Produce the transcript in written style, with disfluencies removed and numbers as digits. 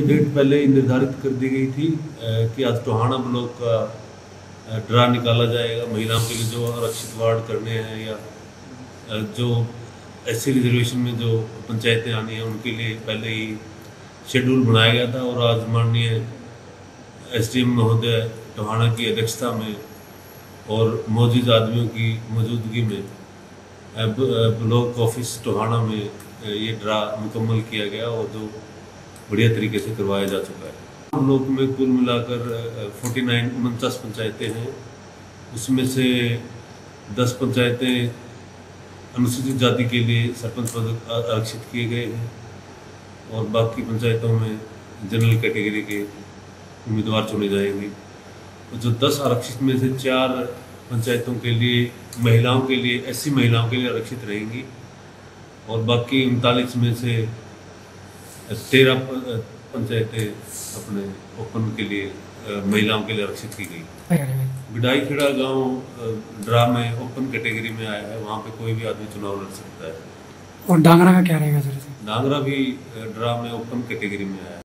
Date पहले ही निर्धारित कर दी गई थी कि आज टोहाना ब्लॉक का ड्रा निकाला जाएगा। महिलाओं के लिए जो आरक्षित वार्ड करने हैं या जो एससी रिजर्वेशन में जो पंचायतें आनी हैं उनके लिए पहले ही शेड्यूल बनाया गया था। और आज माननीय एसडीएम महोदय टोहाना की अध्यक्षता में और मौजूद आदमियों की मौजूदगी में ब्लॉक ऑफिस टोहाना में ये ड्रा मुकम्मल किया गया और जो बढ़िया तरीके से करवाया जा चुका है। ब्लॉक में कुल मिलाकर 49 पंचायतें हैं। उसमें से 10 पंचायतें अनुसूचित जाति के लिए सरपंच पद आरक्षित किए गए हैं और बाकी पंचायतों में जनरल कैटेगरी के उम्मीदवार चुने जाएंगे। तो जो 10 आरक्षित में से 4 पंचायतों के लिए महिलाओं के लिए एससी महिलाओं के लिए आरक्षित रहेंगी और बाकी 39 में से 13 पंचायतें अपने ओपन के लिए महिलाओं के लिए आरक्षित की गई। बिडाई खेड़ा गांव ड्रा में ओपन कैटेगरी में आया है, वहाँ पे कोई भी आदमी चुनाव लड़ सकता है। और डांगरा का क्या रहेगा सर? डांगरा भी ड्रा में ओपन कैटेगरी में आया है।